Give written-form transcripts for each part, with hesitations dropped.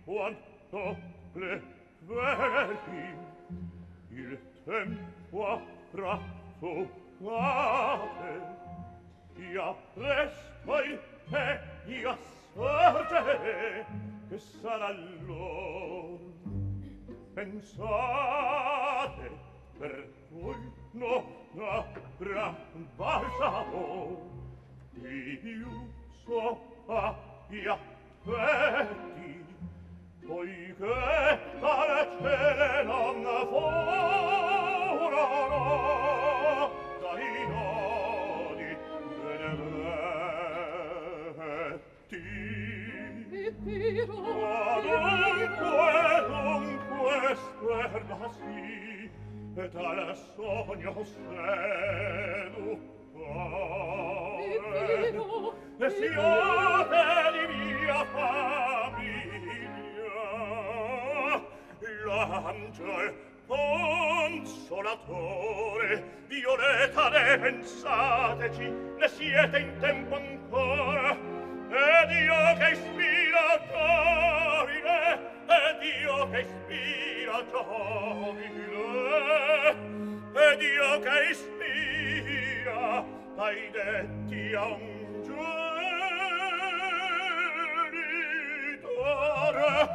quanto le vedi il tempo avrà fugate ia presto il meglio sorge che sarà lor pensate per cui non avrà balsamo io so ia petti poiché dal cielo non furono dai nodi benedetti dunque sguardasi e dal sogno seducare e siate di mia famiglia l'angel consolatore Violetta ne pensateci ne siete in tempo ancora ed io che ispira giovine ed io che ispira giovine ed io che ispira dai detti a un genitore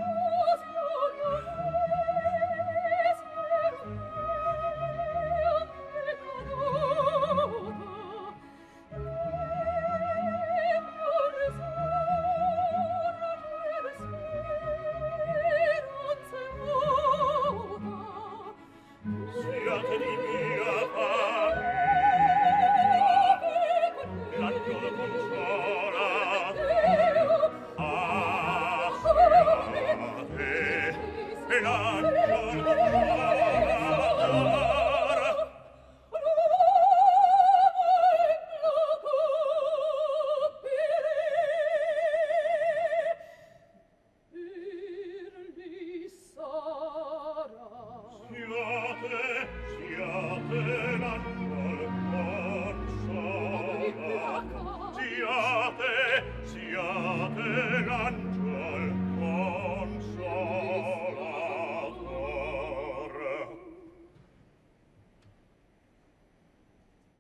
siate di mia famiglia l'angelo consolate siate l'angelo